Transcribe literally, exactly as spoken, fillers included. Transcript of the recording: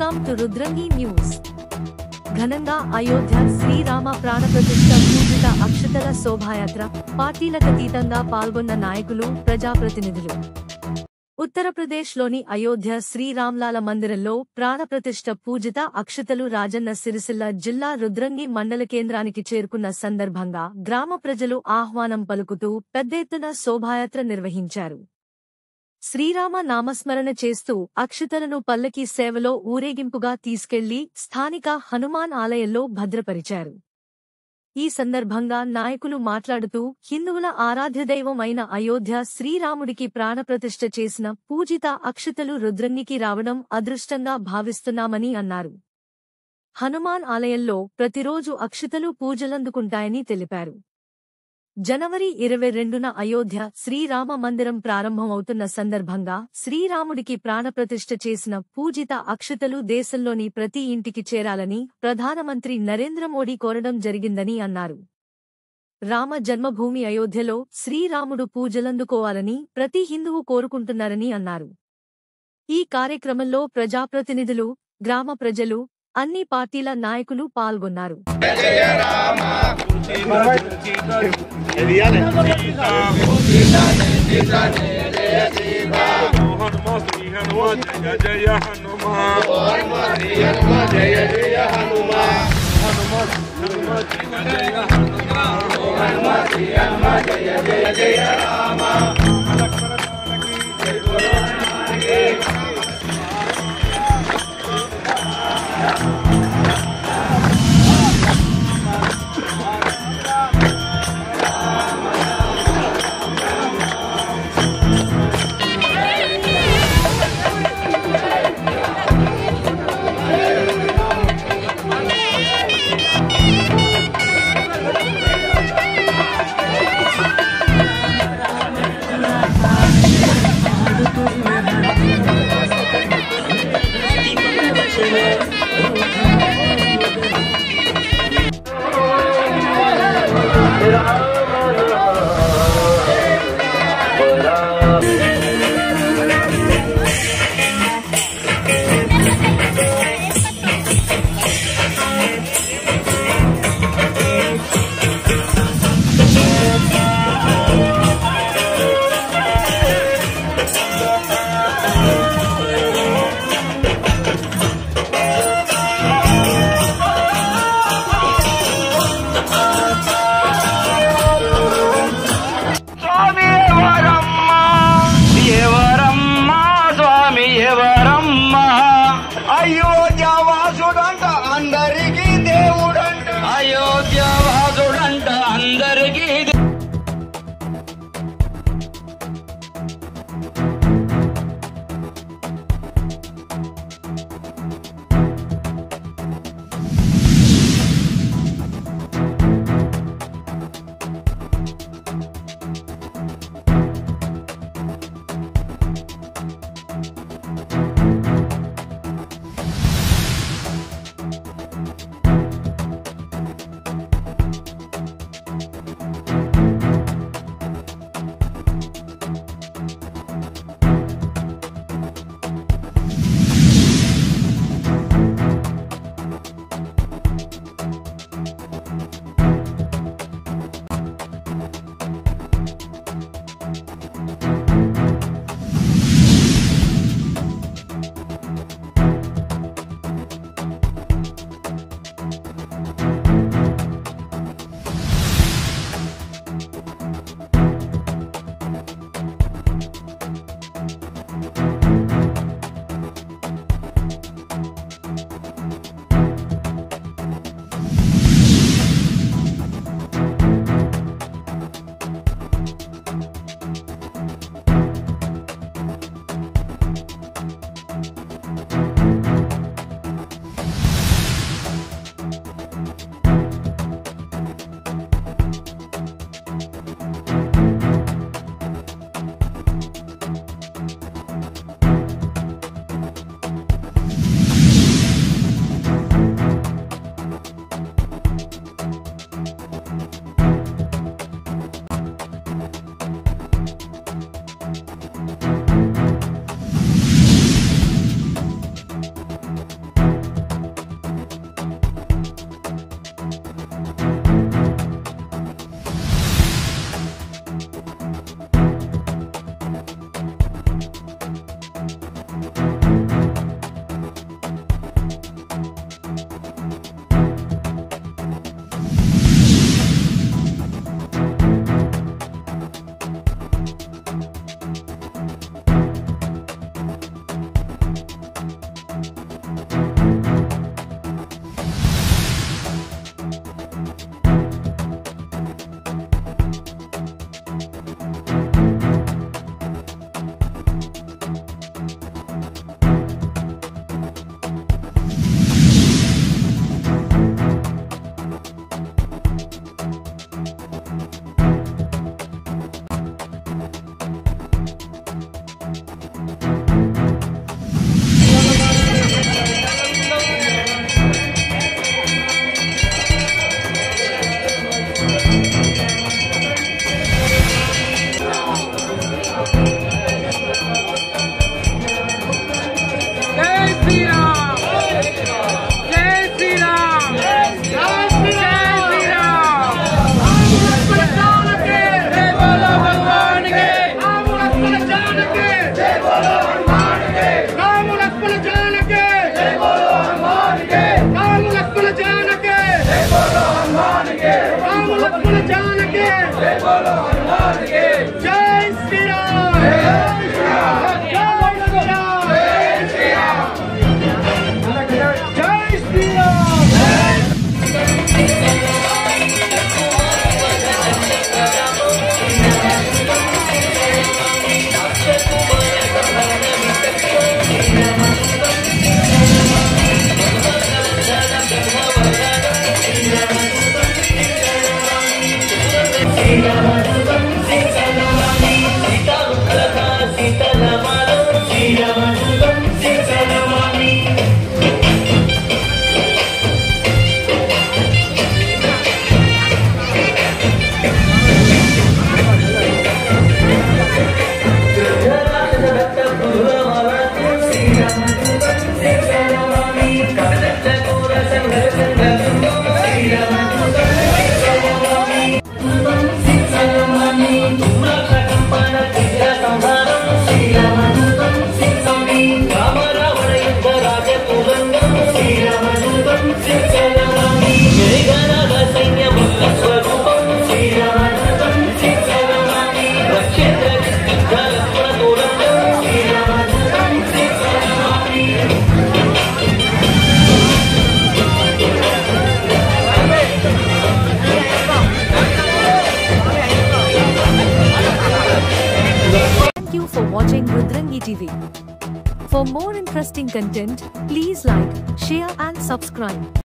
Welcome to Rudrangi news. ఘనంగా అయోధ్య శ్రీరామ ప్రాణప్రతిష్ఠ పూజిత అక్షతల శోభాయాత్ర పార్టీలకతీతంగా పాల్గొన్న నాయకులు, ప్రజాప్రతినిధులు. ఉత్తరప్రదేశ్లోని అయోధ్య శ్రీరామ్లాల మందిరంలో ప్రాణప్రతిష్ఠ పూజిత అక్షతలు రాజన్న సిరిసిల్ల జిల్లా రుద్రంగి మండల కేంద్రానికి చేరుకున్న సందర్భంగా గ్రామ ప్రజలు ఆహ్వానం పలుకుతూ పెద్ద ఎత్తున శోభాయాత్ర నిర్వహించారు. శ్రీరామ నామస్మరణ చేస్తూ అక్షతలను పల్లకీ సేవలో ఊరేగింపుగా తీసుకెళ్లి స్థానిక హనుమాన్ ఆలయంలో భద్రపరిచారు. ఈ సందర్భంగా నాయకులు మాట్లాడుతూ హిందువుల ఆరాధ్యదైవం అయిన అయోధ్య శ్రీరాముడికి ప్రాణప్రతిష్ఠ చేసిన పూజిత అక్షతలు రుద్రంగికి రావడం అదృష్టంగా భావిస్తున్నామని అన్నారు. హనుమాన్ ఆలయంలో ప్రతిరోజు అక్షతలు పూజలందుకుంటాయని తెలిపారు. జనవరి ఇరవై రెండున అయోధ్య శ్రీరామ మందిరం ప్రారంభమవుతున్న సందర్భంగా శ్రీరాముడికి ప్రాణప్రతిష్ఠ చేసిన పూజిత అక్షతలు దేశంలోని ప్రతి ఇంటికి చేరాలని ప్రధానమంత్రి నరేంద్ర మోడీ కోరడం జరిగిందని అన్నారు. రామ జన్మభూమి అయోధ్యలో శ్రీరాముడు పూజలందుకోవాలని ప్రతి హిందువు కోరుకుంటున్నారని అన్నారు. ఈ కార్యక్రమంలో ప్రజాప్రతినిధులు, గ్రామ ప్రజలు, అన్ని పార్టీల నాయకులు పాల్గొన్నారు. for watching Rudrangi T V. For more interesting content, please like, share and subscribe.